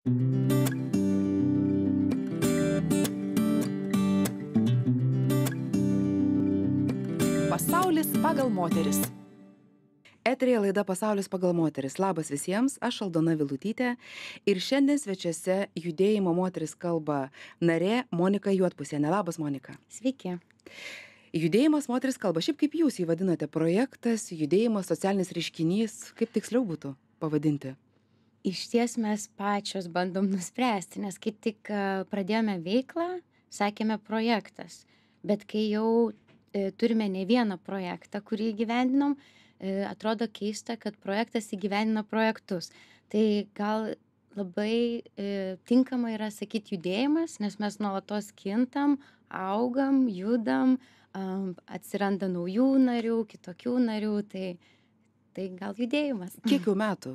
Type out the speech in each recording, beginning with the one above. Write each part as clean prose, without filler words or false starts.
Pasaulis pagal moteris. Eterija laida Pasaulis pagal moteris. Labas visiems, aš Aldona Vilutytė ir šiandien svečiuose Judėjimo moteris kalba narė Monika Juodpusienė. Labas, Monika. Sveiki. Judėjimas moteris kalba. Šiaip kaip jūs jį vadinate? Projektas, judėjimas, socialinis reiškinys. Kaip tiksliau būtų pavadinti? Iš ties mes pačios bandom nuspręsti, nes kai tik pradėjome veiklą, sakėme projektas. Bet kai jau turime ne vieną projektą, kurį įgyvendinom, atrodo keista, kad projektas įgyvendina projektus. Tai gal labai tinkama yra sakyti judėjimas, nes mes nuolatos kintam, augam, judam, atsiranda naujų narių, kitokių narių, tai gal judėjimas. Kiek jau metų?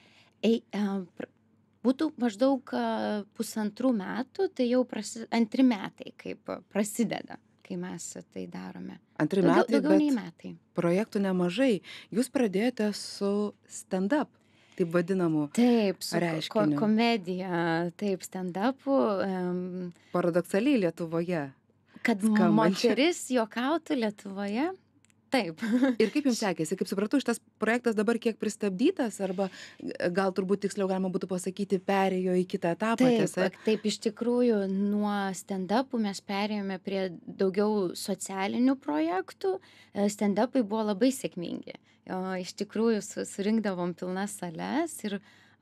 Būtų maždaug 1,5 metų, tai jau 2 metai, kaip prasideda, kai mes tai darome. 2 metai, daugiau nei metai. Projektų nemažai. Jūs pradėjote su stand-up, taip vadinamu. Taip, su reiškiniu. Komedija, taip, stand-upu. Paradoksaliai Lietuvoje. Kad Skambančia. moteris juokautų Lietuvoje. Taip. Ir kaip jums sekėsi? Kaip supratau, šitas projektas dabar kiek pristabdytas, arba gal turbūt tiksliau galima būtų pasakyti, perėjo į kitą etapą, tiesa? Taip, iš tikrųjų, nuo stand-upų mes perėjome prie daugiau socialinių projektų. Stand-upai buvo labai sėkmingi. Iš tikrųjų, surinkdavom pilnas sales ir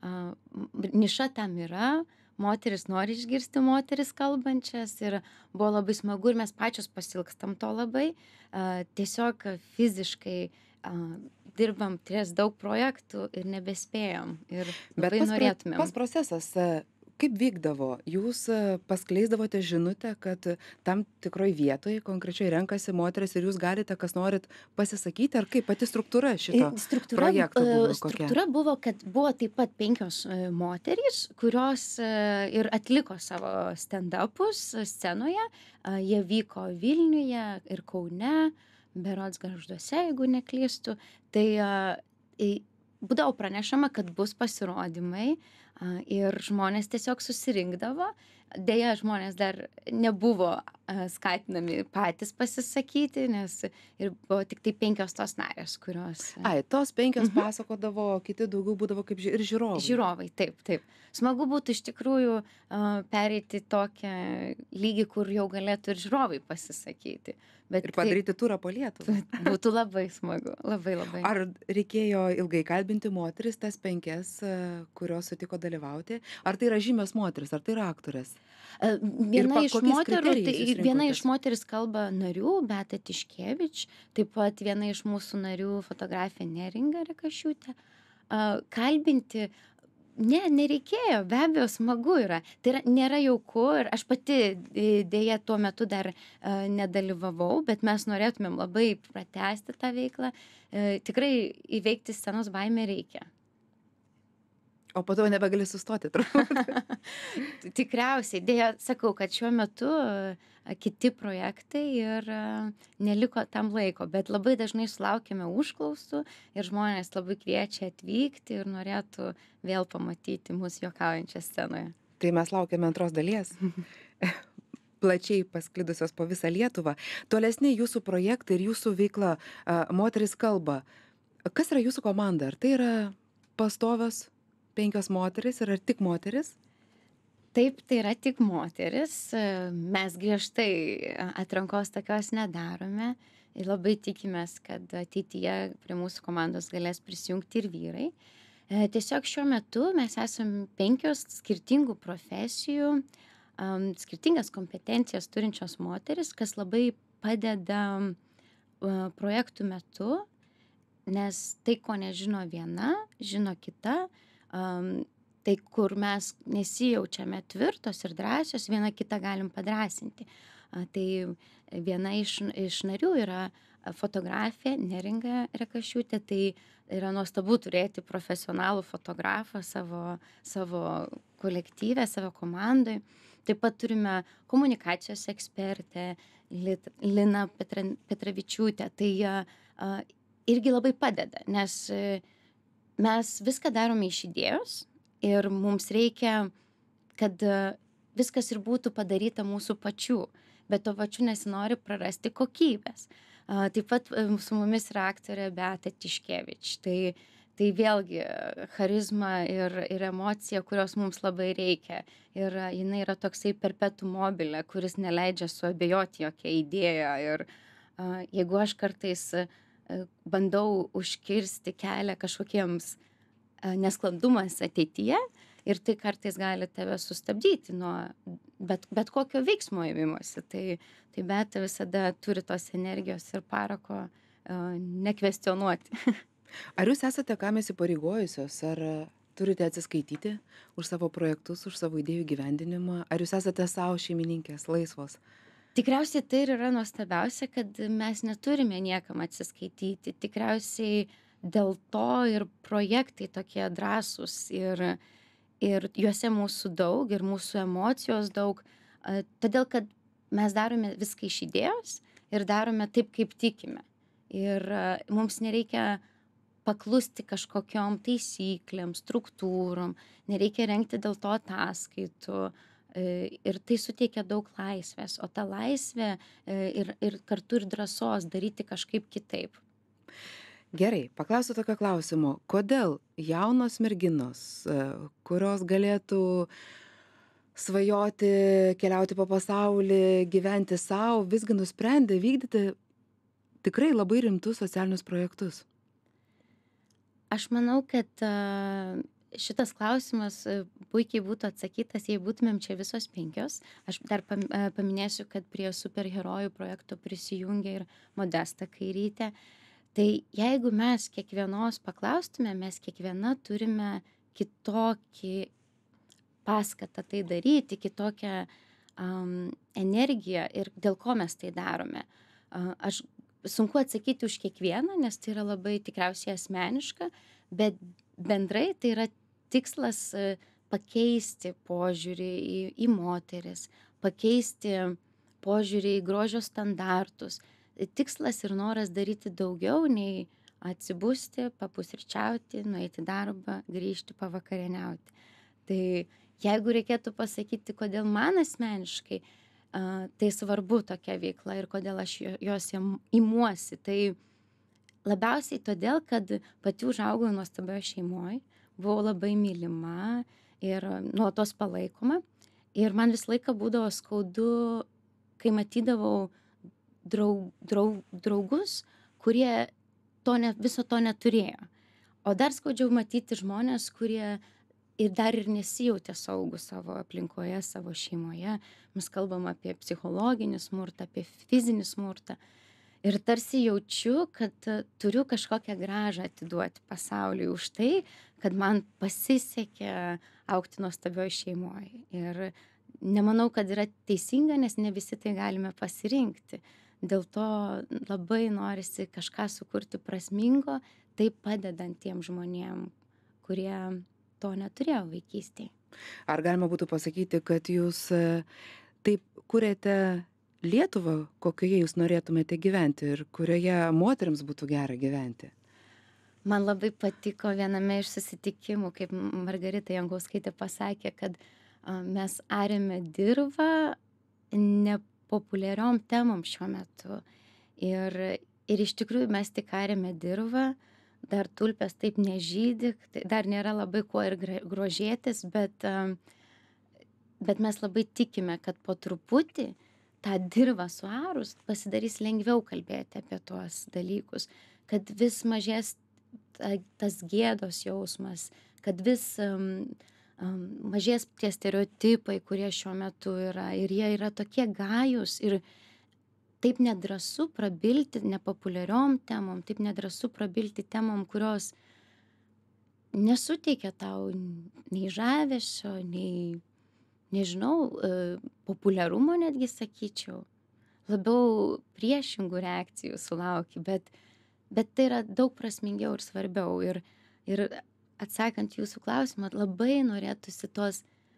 niša tam yra. Moteris nori išgirsti moteris kalbančias ir buvo labai smagu ir mes pačios pasilgstam to labai. Tiesiog fiziškai dirbam ties daug projektų ir nebespėjom ir labai norėtumėm. Pats procesas, kaip vykdavo? Jūs paskleisdavote žinutę, kad tam tikroj vietoje konkrečiai renkasi moteris ir jūs galite, kas norit, pasisakyti, ar kaip pati struktūra šito projekto buvo kokia? Struktūra buvo, kad buvo taip pat 5 moterys, kurios ir atliko savo stand-upus scenoje. Jie vyko Vilniuje ir Kaune, berods Gargžduose, jeigu neklystu. Tai būdavo pranešama, kad bus pasirodymai ir žmonės tiesiog susirinkdavo. Deja, žmonės dar nebuvo skatinami patys pasisakyti, nes ir buvo tik tai 5 tos narės, kurios... Tos 5 pasakodavo, kiti daugiau būdavo kaip ir žiūrovai. Žiūrovai, taip, taip. Smagu būtų iš tikrųjų pereiti tokią lygį, kur jau galėtų ir žiūrovai pasisakyti. Bet ir padaryti turą po Lietuvą. Būtų labai smagu, labai labai. Ar reikėjo ilgai kalbinti moteris, tas 5, kurios sutiko dalyvauti? Ar tai yra žymios moteris, ar tai yra aktorės? Viena iš moteris kalba narių, Beata Tiškevič, taip pat viena iš mūsų narių fotografė Neringa Rekašiūtė. Kalbinti nereikėjo, be abejo, smagu yra. Tai nėra jauku ir aš pati dėja tuo metu dar nedalyvavau, bet mes norėtumėm labai pratęsti tą veiklą. Tikrai įveikti scenos baimę reikia. O po to nebegali sustoti, turbūt. Tikriausiai. Dėja, sakau, kad šiuo metu kiti projektai ir neliko tam laiko, bet labai dažnai sulaukėme užklausų ir žmonės labai kviečia atvykti ir norėtų vėl pamatyti mūsų juokaujančią scenoje. Tai mes laukiame 2 dalies. Plačiai pasklidusios po visą Lietuvą. Tolesni jūsų projektai ir jūsų veikla moteris kalba. Kas yra jūsų komanda? Ar tai yra pastovios 5 moteris ir ar tik moteris? Taip, tai yra tik moteris. Mes griežtai atrankos tokios nedarome ir labai tikimės, kad ateityje prie mūsų komandos galės prisijungti ir vyrai. Tiesiog šiuo metu mes esame 5 skirtingų profesijų, skirtingas kompetencijas turinčios moteris, kas labai padeda projektų metu, nes tai, ko nežino viena, žino kita. Tai, kur mes nesijaučiame tvirtos ir drąsios, viena kitą galim padrąsinti. Tai viena iš narių yra fotografė Neringa Rekašiūtė. Tai yra nuostabu turėti profesionalų fotografą savo kolektyve, savo komandai. Taip pat turime komunikacijos ekspertę Liną Petravičiūtę. Tai irgi labai padeda, nes mes viską darome iš idėjos ir mums reikia kad viskas ir būtų padaryta mūsų pačių, bet tuo pačiu nesinori prarasti kokybės. Taip pat su mumis yra aktorė Beata Tiškevič. Tai vėlgi charizma ir emocija, kurios mums labai reikia. Ir jinai yra toksai perpetuum mobile, kuris neleidžia suabejoti jokia idėja. Ir jeigu aš kartais bandau užkirsti kelią kažkokiems nesklandumas ateityje, ir tai kartais gali tave sustabdyti nuo bet kokio veiksmo ėmimosi. Tai Beata visada turi tos energijos ir parako nekvestionuoti. Ar jūs esate kam įsipareigojusios, ar turite atsiskaityti už savo projektus, už savo idėjų gyvendinimą, ar jūs esate savo šeimininkės, laisvos? Tikriausiai tai ir yra nuostabiausia, kad mes neturime niekam atsiskaityti. Tikriausiai dėl to ir projektai tokie drąsūs ir juose mūsų daug ir mūsų emocijos daug, todėl kad mes darome viską iš idėjos ir darome taip, kaip tikime. Ir mums nereikia paklusti kažkokiom taisyklėm, struktūrom, nereikia rengti dėl to ataskaitų. Ir tai suteikia daug laisvės, o ta laisvė ir kartu ir drąsos daryti kažkaip kitaip. Gerai, paklausiu tokio klausimo. Kodėl jaunos merginos, kurios galėtų svajoti, keliauti po pasaulį, gyventi savo, visgi nusprendė vykdyti tikrai labai rimtus socialinius projektus? Aš manau, kad šitas klausimas puikiai būtų atsakytas, jei būtumėm čia visos 5. Aš dar paminėsiu, kad prie superherojų projekto prisijungia ir Modesta Kairytė. Tai jeigu mes kiekvienos paklaustume, mes kiekviena turime kitokį paskatą tai daryti, kitokią energiją ir dėl ko mes tai darome. Aš sunku atsakyti už kiekvieną, nes tai yra labai tikriausiai asmeniška, bet bendrai tai yra tikslas pakeisti požiūrį į moteris, pakeisti požiūrį į grožio standartus. Tikslas ir noras daryti daugiau nei atsibusti, papusryčiauti, nueiti į darbą, grįžti, pavakarieniauti. Tai jeigu reikėtų pasakyti, kodėl man asmeniškai tai svarbu tokia veikla ir kodėl aš jos imuosi, tai labiausiai todėl, kad pati užaugau nuostabioje šeimoje, buvau labai mylima ir nuolatos palaikoma. Ir man visą laiką būdavo skaudu, kai matydavau draugus, kurie viso to neturėjo. O dar skaudžiau matyti žmonės, kurie dar ir nesijautė saugūs savo aplinkoje, savo šeimoje. Mes kalbam apie psichologinį smurtą, apie fizinį smurtą. Ir tarsi jaučiu, kad turiu kažkokią grąžą atiduoti pasauliui už tai, kad man pasisekė augti nuostabioje šeimoje. Ir nemanau, kad yra teisinga, nes ne visi tai galime pasirinkti. Dėl to labai norisi kažką sukurti prasmingo, taip padedant tiem žmonėm, kurie to neturėjo vaikystėje. Ar galima būtų pasakyti, kad jūs taip kuriate Lietuvą, kokioje jūs norėtumėte gyventi ir kurioje moterims būtų gera gyventi? Man labai patiko viename iš susitikimų, kaip Margarita Jankauskaitė pasakė, kad mes arėme dirvą nepopuliariom temom šiuo metu. Ir iš tikrųjų mes tik arėme dirvą, dar tulpės taip nežydi, dar nėra labai kuo ir grožėtis, bet mes labai tikime, kad po truputį tą dirvą suarus pasidarys lengviau kalbėti apie tuos dalykus, kad vis mažės tas gėdos jausmas, kad vis mažės tie stereotipai, kurie šiuo metu yra, ir jie yra tokie gajūs ir taip nedrąsu prabilti nepopuliariom temom, taip nedrąsu prabilti temom, kurios nesuteikia tau nei žavesio, nei, nežinau, populiarumo netgi sakyčiau. Labiau priešingų reakcijų sulauki, bet tai yra daug prasmingiau ir svarbiau. Ir atsakant jūsų klausimą, labai norėtųsi tos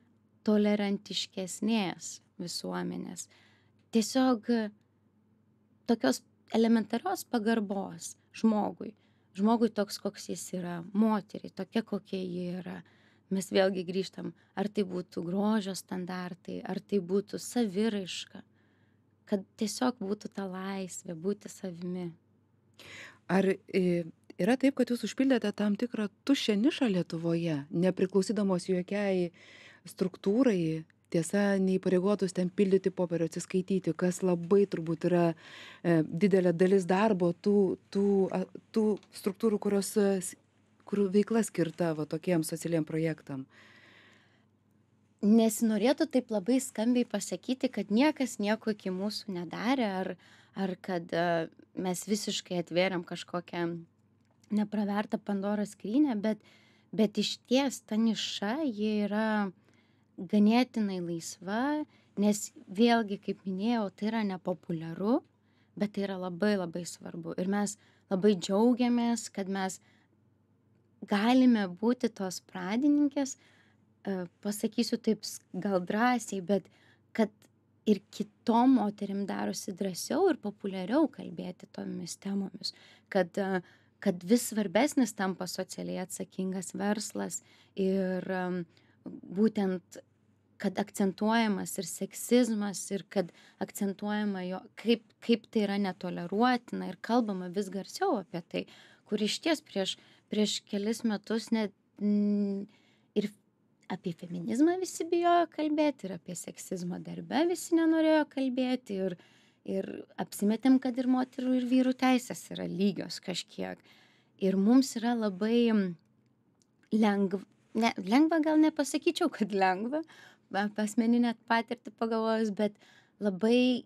tolerantiškesnės visuomenės. Tiesiog tokios elementarios pagarbos žmogui. Žmogui toks, koks jis yra, moteriai, tokia, kokia ji yra. mes vėlgi grįžtam, ar tai būtų grožio standartai, ar tai būtų saviraiška, kad tiesiog būtų ta laisvė būti savimi. Ar yra taip, kad jūs užpildėte tam tikrą tuščią nišą Lietuvoje, nepriklausydamos jokiai struktūrai, tiesa, neįpareigotus ten pildyti popierių, atsiskaityti, kas labai turbūt yra didelė dalis darbo tų struktūrų, kurių veikla skirta va tokiems socialiem projektam. Nesinorėtų taip labai skambiai pasakyti, kad niekas nieko iki mūsų nedarė, ar kad mes visiškai atvėrėm kažkokią nepravertą Pandoros skrynią, bet iš ties ta niša, ji yra ganėtinai laisva, nes vėlgi, kaip minėjau, tai yra nepopuliaru, bet tai yra labai labai svarbu. Ir mes labai džiaugiamės, kad mes galime būti tos pradininkės, pasakysiu taip gal drąsiai, bet kad ir kitom moterim darosi drąsiau ir populiariau kalbėti tomis temomis, kad vis svarbesnis tampa socialiai atsakingas verslas ir būtent, kad akcentuojamas ir seksizmas ir kad akcentuojama jo, kaip tai yra netoleruotina ir kalbama vis garsiau apie tai, kur išties prieš kelis metus net ir apie feminizmą visi bijojo kalbėti, ir apie seksizmą darbe visi nenorėjo kalbėti, ir apsimetėm, kad ir moterų ir vyrų teisės yra lygios kažkiek. Ir mums yra labai lengva gal nepasakyčiau, kad lengva, asmeninę patirtį pagalvojus, bet labai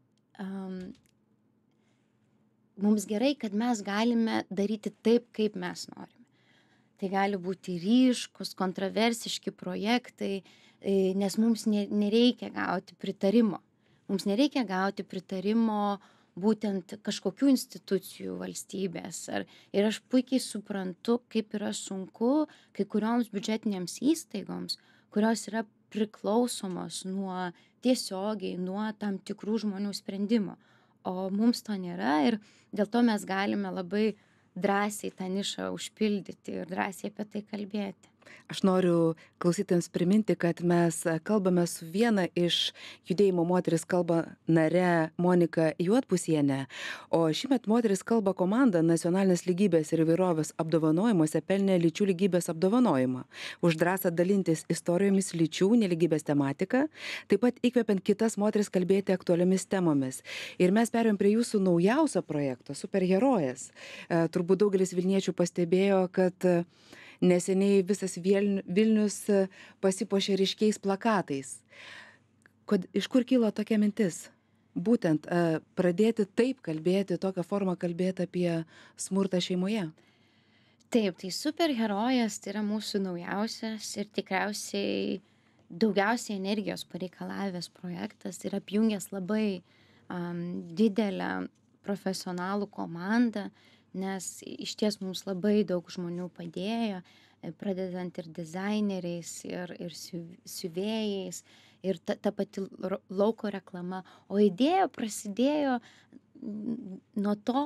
mums gerai, kad mes galime daryti taip, kaip mes norime. Tai gali būti ryškus, kontroversiški projektai, nes mums nereikia gauti pritarimo. Mums nereikia gauti pritarimo būtent kažkokių institucijų valstybės. Ir aš puikiai suprantu, kaip yra sunku kai kurioms biudžetinėms įstaigoms, kurios yra priklausomos tiesiogiai nuo tam tikrų žmonių sprendimo. O mums to nėra ir dėl to mes galime labai drąsiai tą nišą užpildyti ir drąsiai apie tai kalbėti. Aš noriu klausytojams priminti, kad mes kalbame su viena iš judėjimo Moteris kalba nare Monika Juodpusienė, o šįmet Moteris kalba komanda nacionalinės lygybės ir įvairovės apdovanojimuose pelnė lyčių lygybės apdovanojimą už drąsą dalintis istorijomis lyčių nelygybės tematika, taip pat įkvepiant kitas moteris kalbėti aktualiomis temomis. Ir mes perėjom prie jūsų naujausio projekto Superherojės. Turbūt daugelis vilniečių pastebėjo, kad neseniai visas Vilnius pasipuošė ryškiais plakatais. Iš kur kilo tokia mintis? Būtent pradėti taip kalbėti, tokią formą kalbėti apie smurtą šeimoje. Taip, tai Superherojės tai yra mūsų naujausias ir tikriausiai daugiausiai energijos pareikalavęs projektas ir apjungęs labai didelę profesionalų komandą, nes išties mums labai daug žmonių padėjo, pradedant ir dizaineriais, ir siuvėjais, ir ta pati lauko reklama. O idėja prasidėjo nuo to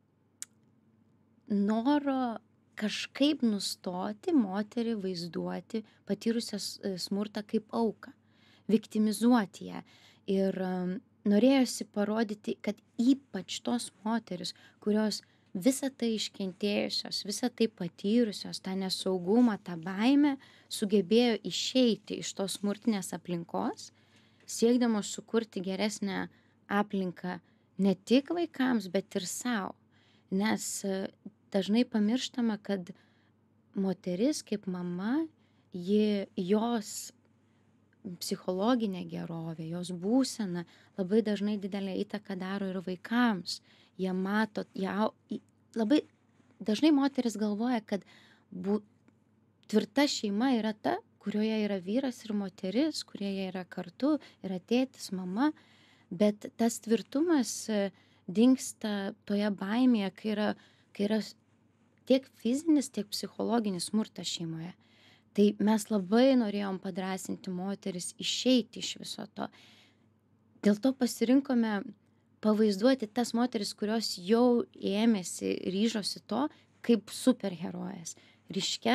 noro kažkaip nustoti moterį vaizduoti patyrusią smurtą kaip auką, viktimizuoti ją. Ir norėjosi parodyti, kad ypač tos moteris, kurios visą tai iškentėjusios, visą tai patyrusios, tą nesaugumą, tą baimę, sugebėjo išeiti iš tos smurtinės aplinkos, siekdamos sukurti geresnę aplinką ne tik vaikams, bet ir savo. Nes dažnai pamirštama, kad moteris kaip mama, jos psichologinė gerovė, jos būsena labai dažnai didelę įtaką daro ir vaikams. Jie mato, labai dažnai moteris galvoja, kad tvirta šeima yra ta, kurioje yra vyras ir moteris, kurie yra kartu, yra tėtis, mama, bet tas tvirtumas dingsta toje baimėje, kai yra tiek fizinis, tiek psichologinis smurtas šeimoje. Tai mes labai norėjom padrąsinti moteris išeiti iš viso to. Dėl to pasirinkome pavaizduoti tas moteris, kurios jau ėmėsi, ryžosi to, kaip superherojės. Ryškes,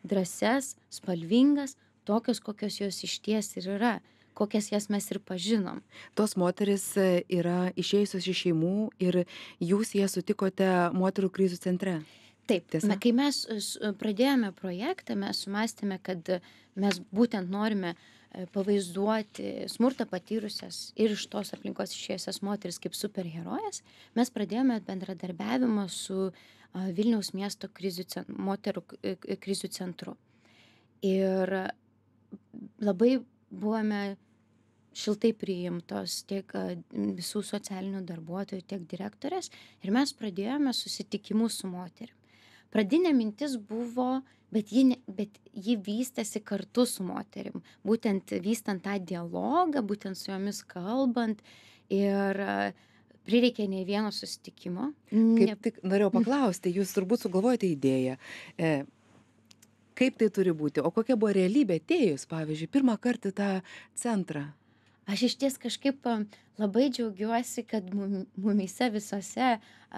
drąsias, spalvingas, tokios, kokios jos išties ir yra, kokias jas mes ir pažinom. Tos moteris yra išėjusios iš šeimų ir jūs jas sutikote moterų krizių centre. Taip, Tiesa? kai mes pradėjome projektą, mes sumastėme, kad mes būtent norime pavaizduoti smurtą patyrusias ir iš tos aplinkos išėjusias moteris kaip superherojas. Mes pradėjome bendradarbiavimą su Vilniaus miesto moterų krizių centru. Ir labai buvome šiltai priimtos tiek visų socialinių darbuotojų, tiek direktorės. Ir mes pradėjome susitikimus su moterim. Pradinė mintis buvo, bet ji vystėsi kartu su moterim, būtent vystant tą dialogą, būtent su jomis kalbant ir prireikė ne vieno susitikimo. Kaip tik norėjau paklausti, jūs turbūt sugalvojate idėją. Kaip tai turi būti? O kokia buvo realybė atėjus, pavyzdžiui, pirmą kartą į tą centrą? Aš išties kažkaip labai džiaugiuosi, kad mumyse visose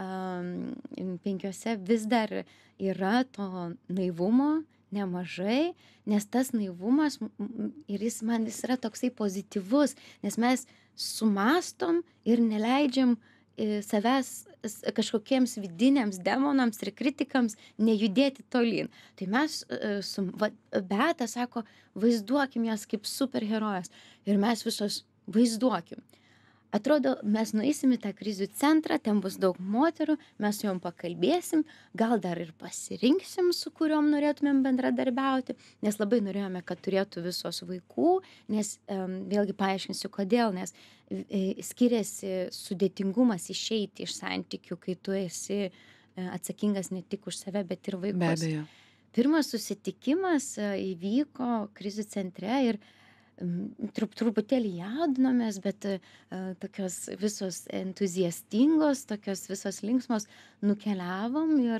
5 vis dar yra to naivumo nemažai, nes tas naivumas ir jis yra toksai pozityvus, nes mes sumastom ir neleidžiam savęs kažkokiems vidiniams demonams ir kritikams nejudėti tolyn. Tai mes, Beata sako, vaizduokim jas kaip superherojas ir mes visos vaizduokim. Atrodo, mes nueisim į tą krizių centrą, ten bus daug moterų, mes su jom pakalbėsim, gal dar ir pasirinksim, su kuriuom norėtumėm bendradarbiauti, nes labai norėjome, kad turėtų visos vaikų, nes vėlgi paaiškinsiu kodėl, nes skiriasi sudėtingumas išeiti iš santykių, kai tu esi atsakingas ne tik už save, bet ir vaikus. Be abejo. Pirmas susitikimas įvyko krizių centre ir truputėlį jaudinomės, bet tokios visos entuziastingos, tokios visos linksmos nukeliavom ir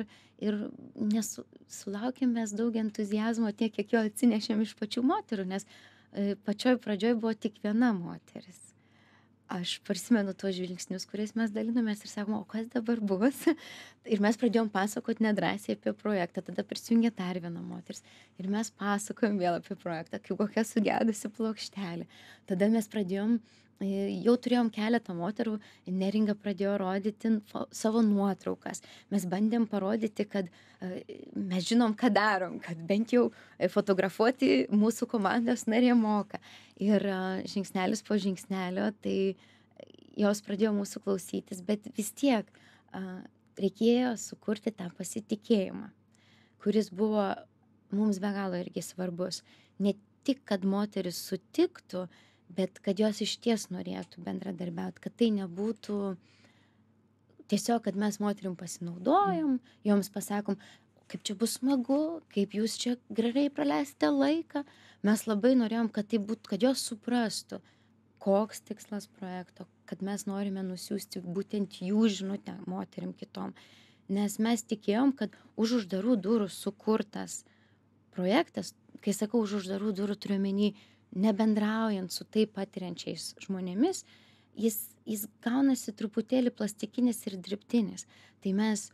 sulaukėm mes daug entuziazmo tiek, kiek jo atsinešėm iš pačių moterų, nes pačioj pradžioj buvo tik viena moteris. Aš prisimenu tuos žvilgsnius, kuriais mes dalinomės ir sakom, o kas dabar bus? Ir mes pradėjom pasakoti nedrąsiai apie projektą, tada prisijungė dar viena moteris. Ir mes pasakojom vėl apie projektą, kaip kokia sugedusi plokštelė. Tada mes pradėjom, jau turėjom keletą moterų, Neringa pradėjo rodyti savo nuotraukas. Mes bandėm parodyti, kad mes žinom, ką darom, kad bent jau fotografuoti mūsų komandos narė moka. Ir žingsnelis po žingsnelio, tai jos pradėjo mūsų klausytis, bet vis tiek reikėjo sukurti tą pasitikėjimą, kuris buvo mums be galo irgi svarbus. Ne tik, kad moteris sutiktų, bet kad jos išties norėtų bendradarbiauti, kad tai nebūtų tiesiog, kad mes moterim pasinaudojom, joms pasakom, kaip čia bus smagu, kaip jūs čia gerai praleisite laiką. Mes labai norėjom, kad tai būtų, kad jos suprastų, koks tikslas projekto, kad mes norime nusiųsti būtent jų žinutę moterim kitom. Nes mes tikėjom, kad už uždarų durų sukurtas projektas, kai sakau už uždarų durų, turiu omeny, nebendraujant su taip patiriančiais žmonėmis, jis gaunasi truputėlį plastikinis ir dirbtinis. Tai mes,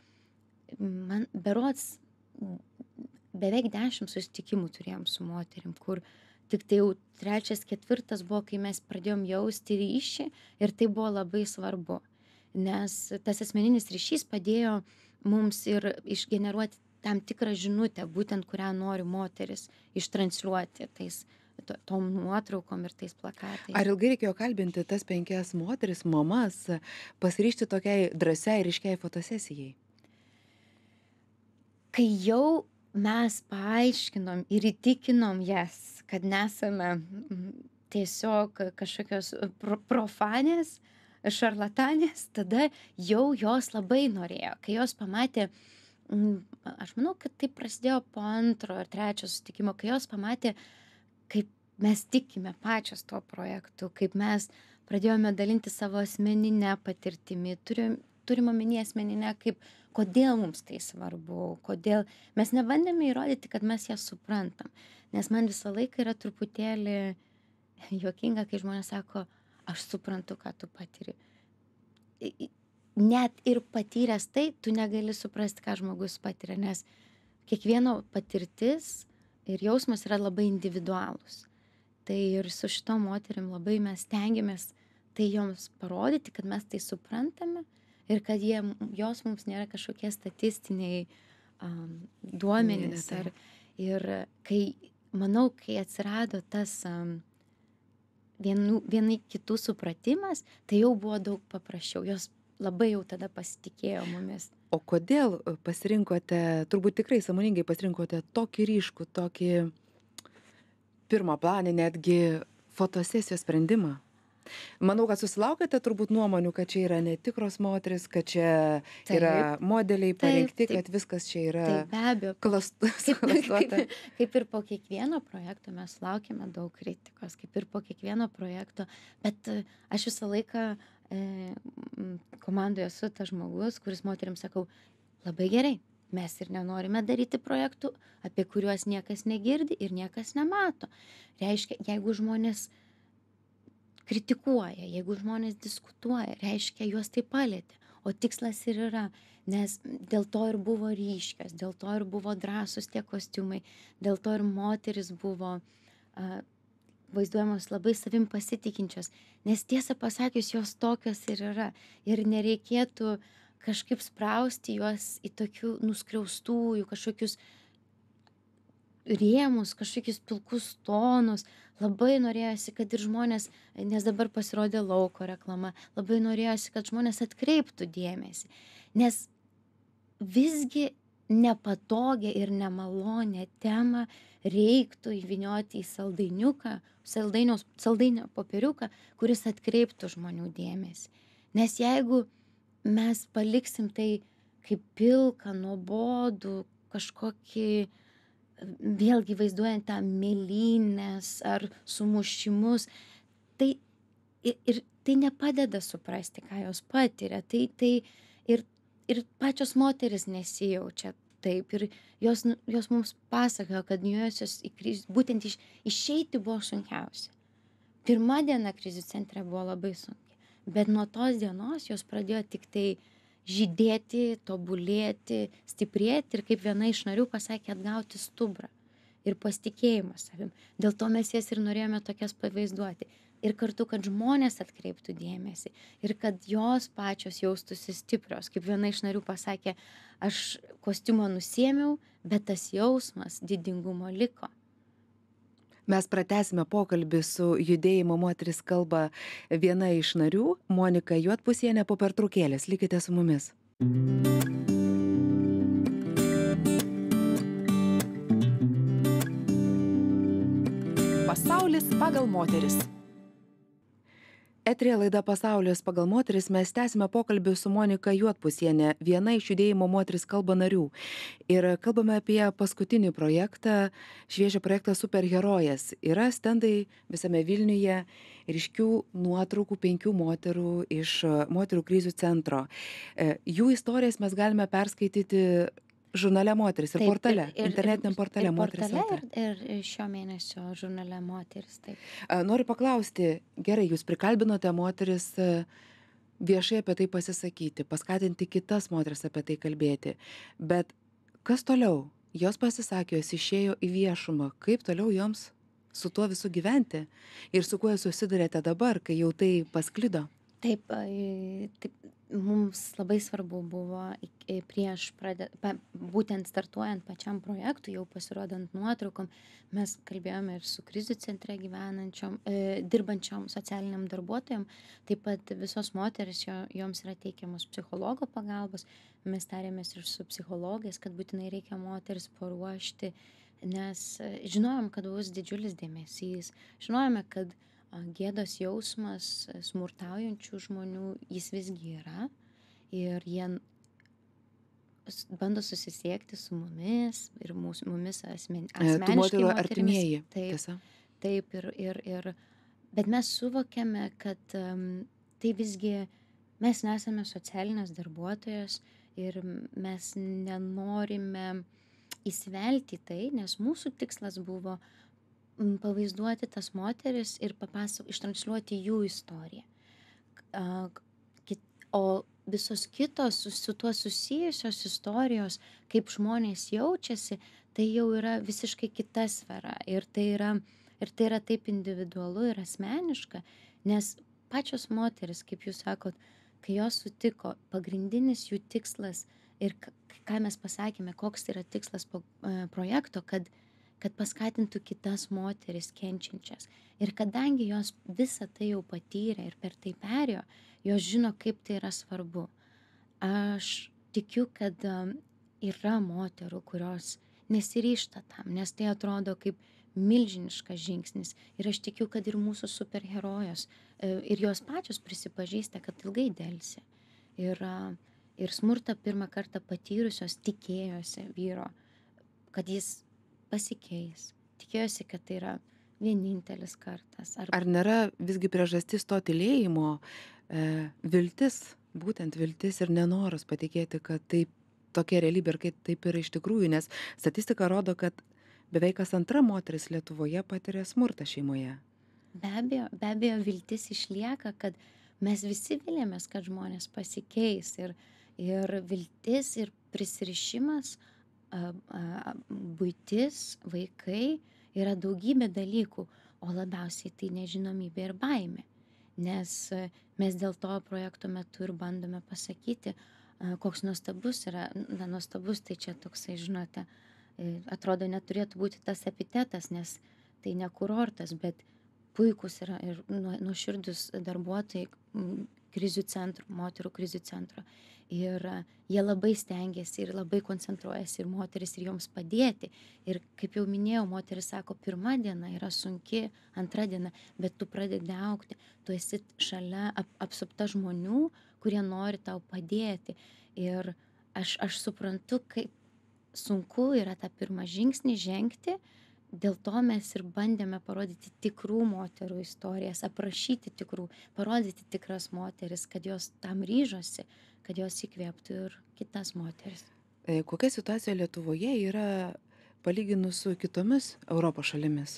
berods, beveik 10 susitikimų turėjom su moterim, kur tik tai jau 3., 4. buvo, kai mes pradėjom jausti ryšį ir tai buvo labai svarbu, nes tas asmeninis ryšys padėjo mums ir išgeneruoti tam tikrą žinutę, būtent kurią nori moteris ištransliuoti tom nuotraukom ir tais plakatais. Ar ilgai reikėjo kalbinti tas 5 moteris, mamas, pasiryžti tokiai drąsiai ir ryškiai fotosesijai? Kai jau mes paaiškinom ir įtikinom jas, kad nesame tiesiog kažkokios profanės, šarlatanės, tada jau jos labai norėjo. Kai jos pamatė, aš manau, kad tai prasidėjo po 2. ar 3. susitikimo, kai jos pamatė, kaip mes tikime pačios tuo projektu, kaip mes pradėjome dalinti savo asmeninę patirtimį, turim omenyje asmeninę, kaip kodėl mums tai svarbu, kodėl mes nebandėme įrodyti, kad mes ją suprantam. Nes man visą laiką yra truputėlį juokinga, kai žmonės sako, aš suprantu, ką tu patiri. Net ir patyręs tai, tu negali suprasti, ką žmogus patiria, nes kiekvieno patirtis ir jausmas yra labai individualūs. Tai ir su šitom moterim labai mes stengiamės tai joms parodyti, kad mes tai suprantame ir kad jos mums nėra kažkokie statistiniai duomenys. Ne, ne, Ir manau, kai atsirado tas vienai kitų supratimas, tai jau buvo daug paprasčiau. Jos labai jau tada pasitikėjo mumis. O kodėl pasirinkote, turbūt tikrai sąmoningai pasirinkote tokį ryškų, tokį pirmą planį netgi fotosesijos sprendimą? Manau, kad susilaukėte turbūt nuomonių, kad čia yra netikros moteris, kad čia yra modeliai parengti, kad viskas čia yra be abejo. klastuota. Kaip ir po kiekvieno projekto mes laukiame daug kritikos, kaip ir po kiekvieno projekto, bet aš visą laiką komandoje esu tas žmogus, kuris moterims sakau, labai gerai, mes ir nenorime daryti projektų, apie kuriuos niekas negirdi ir niekas nemato. Reiškia, jeigu žmonės kritikuoja, jeigu žmonės diskutuoja, reiškia, juos tai palietė. O tikslas ir yra, nes dėl to ir buvo ryškios, dėl to ir buvo drąsūs tie kostiumai, dėl to ir moteris buvo vaizduojamos labai savim pasitikinčios, nes tiesą pasakius, jos tokios ir yra. Ir nereikėtų kažkaip sprausti juos į tokių nuskriaustųjų, kažkokius rėmus, kažkokius pilkus tonus. Labai norėjosi, kad ir žmonės, nes dabar pasirodė lauko reklama, labai norėjosi, kad žmonės atkreiptų dėmesį. Nes visgi nepatogią ir nemalonę temą reiktų įvynioti į saldainio popieriuką, kuris atkreiptų žmonių dėmesį. Nes jeigu mes paliksim tai kaip pilką, nuobodų, kažkokį vėlgi vaizduojant tą mėlynes ar sumušimus, tai ir tai nepadeda suprasti, ką jos patiria. Ir pačios moteris nesijaučia taip. Ir jos mums pasakojo, kad nuėjusios į krizių, būtent išeiti buvo sunkiausia. Pirma diena krizių centre buvo labai sunki. Bet nuo tos dienos jos pradėjo tik tai žydėti, tobulėti, stiprėti ir kaip viena iš narių pasakė, atgauti stuburą ir pasitikėjimą savim. Dėl to mes jas ir norėjome tokias pavaizduoti. Ir kartu, kad žmonės atkreiptų dėmesį ir kad jos pačios jaustųsi stiprios. Kaip viena iš narių pasakė, aš kostiumą nusiėmiau, bet tas jausmas didingumo liko. Mes pratęsime pokalbį su judėjimo moteris kalba viena iš narių, Monika Juodpusienė, po pertraukėlės. Likite su mumis. Pasaulis pagal moteris. Eteryje laida Pasaulis pagal moteris, mes tęsime pokalbį su Monika Juodpusienė, viena iš judėjimo moteris kalba narių. Ir kalbame apie paskutinį projektą, šviežią projektą Superherojės. Yra stendai visame Vilniuje, ryškių nuotraukų 5 moterų iš moterų krizių centro. Jų istorijas mes galime perskaityti žurnale Moteris ir portale, internetiniam portale Moteris. Ir šio mėnesio žurnale Moteris, taip. Noriu paklausti, gerai, jūs prikalbinote moteris viešai apie tai pasisakyti, paskatinti kitas moteris apie tai kalbėti, bet kas toliau? Jos pasisakė, jos išėjo į viešumą, kaip toliau joms su tuo visu gyventi ir su kuo jūs susidurėte dabar, kai jau tai pasklido? Taip, mums labai svarbu buvo prieš būtent startuojant pačiam projektui, jau pasirodant nuotraukom, mes kalbėjome ir su krizių centre dirbančiom socialiniam darbuotojam, taip pat visos moteris, joms yra teikiamos psichologo pagalbos, mes tarėmės ir su psichologais, kad būtinai reikia moteris paruošti, nes žinojom, kad bus didžiulis dėmesys, žinojome, kad gėdos jausmas smurtaujančių žmonių, jis visgi yra ir jie bando susisiekti su mumis ir mumis asmeniškai moterų artimieji. Taip, bet mes suvokiame, kad tai visgi mes nesame socialinės darbuotojos ir mes nenorime įsivelti į tai, nes mūsų tikslas buvo pavaizduoti tas moteris ir ištransliuoti jų istoriją. O visos kitos su tuo susijusios istorijos, kaip žmonės jaučiasi, tai jau yra visiškai kita sfera ir tai yra taip individualu ir asmeniška, nes pačios moterys, kaip jūs sakot, kai jos sutiko, pagrindinis jų tikslas ir ką mes pasakėme, koks yra tikslas projekto, kad paskatintų kitas moteris kenčiančias. Ir kadangi jos visą tai jau patyrė ir per tai perėjo, jos žino, kaip tai yra svarbu. Aš tikiu, kad yra moterų, kurios nesiryžta tam, nes tai atrodo kaip milžiniškas žingsnis. Ir aš tikiu, kad ir mūsų superherojos, ir jos pačios prisipažįsta, kad ilgai delsė. Ir smurtą pirmą kartą patyrusios tikėjosi vyro, kad jis pasikeis. Tikėjosi, kad tai yra vienintelis kartas. Ar nėra visgi priežastis to tylėjimo viltis, būtent viltis ir nenoras patikėti, kad taip tokia realybė ir kaip taip yra iš tikrųjų, nes statistika rodo, kad beveik kas antra moteris Lietuvoje patiria smurtą šeimoje. Be abejo, viltis išlieka, kad mes visi vilėmės, kad žmonės pasikeis ir viltis ir prisirišimas, buitis, vaikai yra daugybė dalykų, o labiausiai tai nežinomybė ir baimė. Nes mes dėl to projekto metu ir bandome pasakyti, koks nuostabus yra, nuostabus tai čia toksai, žinote, atrodo neturėtų būti tas epitetas, nes tai ne kurortas, bet puikus yra ir nuoširdus darbuotojai krizių centro, moterų krizių centro. Ir jie labai stengiasi ir labai koncentruojasi ir moteris ir joms padėti. Ir kaip jau minėjau, moteris sako, pirma diena yra sunki, antra diena, bet tu pradedi augti, tu esi šalia apsupta žmonių, kurie nori tau padėti. Ir aš suprantu, kaip sunku yra tą pirmą žingsnį žengti, dėl to mes ir bandėme parodyti tikrų moterų istorijas, aprašyti parodyti tikras moteris, kad jos tam ryžosi, kad jos įkvėptų ir kitas moteris. Kokia situacija Lietuvoje yra palyginus su kitomis Europos šalimis?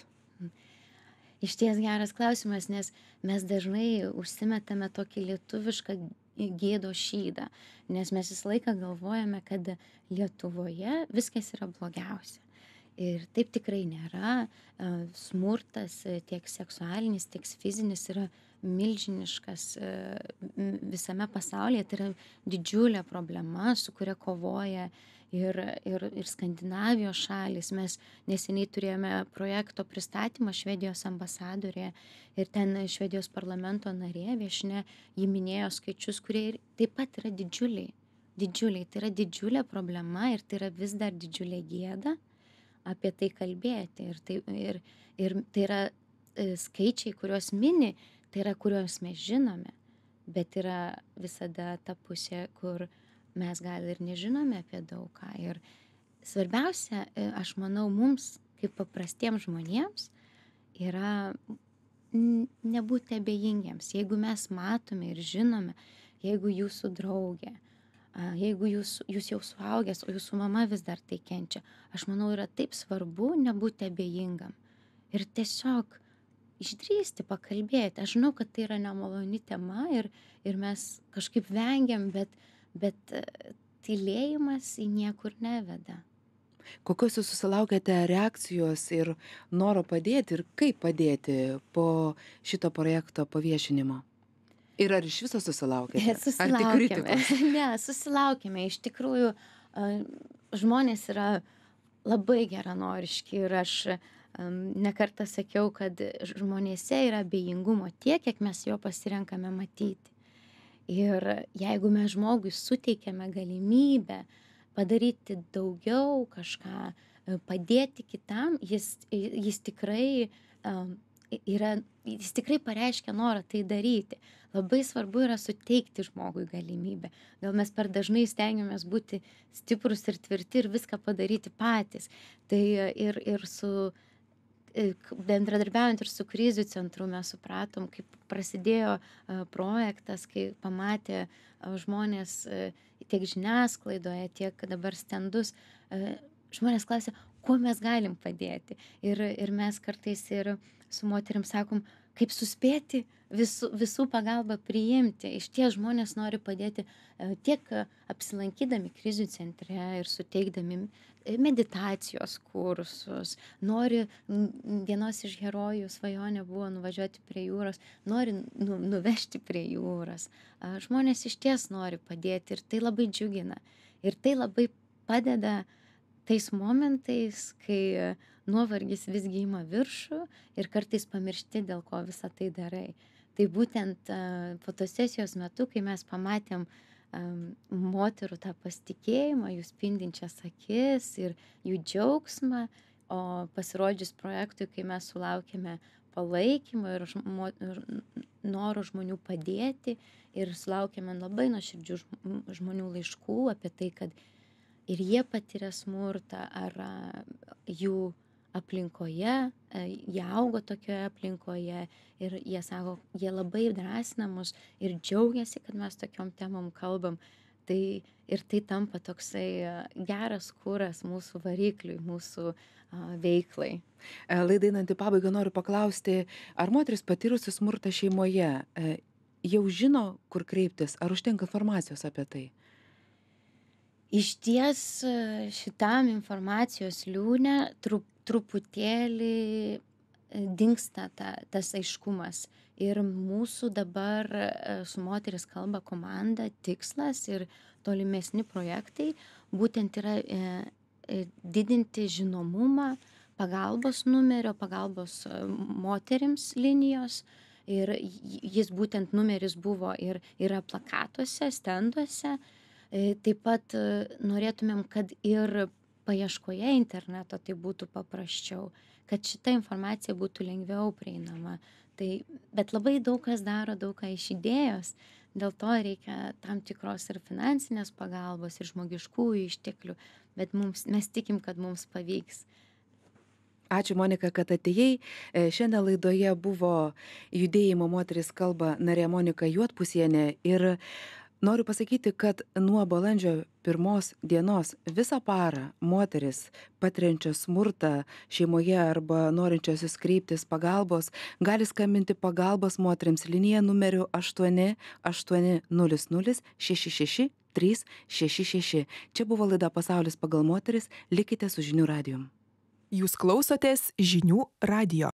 Išties geras klausimas, nes mes dažnai užsimetame tokį lietuvišką gėdos šydą, nes mes visą laiką galvojame, kad Lietuvoje viskas yra blogiausia. Ir taip tikrai nėra. Smurtas tiek seksualinis, tiek fizinis yra milžiniškas visame pasaulyje. Tai yra didžiulė problema, su kuria kovoja ir Skandinavijos šalys. Mes neseniai turėjome projekto pristatymą Švedijos ambasadorė ir ten Švedijos parlamento narė viešnia, ji minėjo skaičius, kurie ir taip pat yra didžiuliai. Tai yra didžiulė problema ir tai yra vis dar didžiulė gėda apie tai kalbėti. Ir tai yra skaičiai, kuriuos mini, tai yra, kuriuos mes žinome, bet yra visada ta pusė, kur mes gal ir nežinome apie daug ką. Ir svarbiausia, aš manau, mums, kaip paprastiems žmonėms, yra nebūti abejingiems. Jeigu mes matome ir žinome, jeigu jūsų draugė, jeigu jūs jau suaugęs, o jūsų mama vis dar tai kenčia, aš manau, yra taip svarbu nebūti abejingam. Ir tiesiog išdrįsti pakalbėti. Aš žinau, kad tai yra nemaloni tema ir mes kažkaip vengiam, bet tylėjimas į niekur neveda. Kokios jūs susilaukėte reakcijos ir noro padėti ir kaip padėti po šito projekto paviešinimo? Ir ar iš viso susilaukėte? Susilaukėme. Ne, susilaukėme. Iš tikrųjų, žmonės yra labai geranoriški ir aš nekartą sakiau, kad žmonėse yra abejingumo tiek, kiek mes jo pasirenkame matyti. Ir jeigu mes žmogui suteikiame galimybę padaryti daugiau kažką, padėti kitam, jis tikrai pareiškia norą tai daryti. Labai svarbu yra suteikti žmogui galimybę. Gal mes per dažnai stengiamės būti stiprus ir tvirti ir viską padaryti patys. Tai ir su bendradarbiaujant ir su krizių centru mes supratom, kaip prasidėjo projektas, kai pamatė žmonės tiek žiniasklaidoje, tiek dabar stendus, žmonės klausė, kuo mes galim padėti. Ir mes kartais ir su moterim sakom, kaip suspėti visų pagalbą priimti. Išties žmonės nori padėti tiek apsilankydami krizių centre ir suteikdami meditacijos kursus, nori, vienos iš herojų svajonė buvo nuvažiuoti prie jūros, nori nuvežti prie jūros. Žmonės išties nori padėti ir tai labai džiugina. Ir tai labai padeda tais momentais, kai nuovargis visgi ima viršų ir kartais pamiršti, dėl ko visą tai darai. Tai būtent fotosesijos metu, kai mes pamatėm moterų tą pasitikėjimą, jų spindinčias akis ir jų džiaugsmą, o pasirodžius projektui, kai mes sulaukėme palaikymo ir noro žmonių padėti ir sulaukėme labai nuoširdžių žmonių laiškų apie tai, kad ir jie patiria smurtą ar jų aplinkoje, jie augo tokioje aplinkoje ir jie sako, jie labai drąsina mus ir džiaugiasi, kad mes tokiom temom kalbam. Tai ir tai tampa toksai geras kuras mūsų varikliui, mūsų veiklai. Laidai einant į pabaigą noriu paklausti, ar moteris patyrusi smurtą šeimoje jau žino, kur kreiptis, ar užtenka informacijos apie tai? Išties šitam informacijos liūne truputėlį dingsta tas aiškumas. Ir mūsų dabar su Moteris kalba komanda tikslas ir tolimesni projektai būtent yra didinti žinomumą pagalbos numerio, pagalbos moterims linijos. Ir jis būtent numeris buvo ir yra plakatuose, stenduose. Taip pat norėtumėm, kad ir paieškoje interneto tai būtų paprasčiau, kad šita informacija būtų lengviau prieinama. Bet labai daug kas daro daug ką iš idėjos, dėl to reikia tam tikros ir finansinės pagalbos, ir žmogiškųjų išteklių, bet mes tikim, kad mums pavyks. Ačiū, Monika, kad atėjai. Šiandien laidoje buvo Judėjimo Moteris kalba narė Monika Juodpusienė ir noriu pasakyti, kad nuo balandžio 1 dienos visą parą moteris patiriančios smurtą šeimoje arba norinčiosios kreiptis pagalbos gali skambinti pagalbos moterims liniją numeriu 8800 66 366. Čia buvo laida Pasaulis pagal moteris. Likite su Žinių radijum. Jūs klausotės Žinių radijo.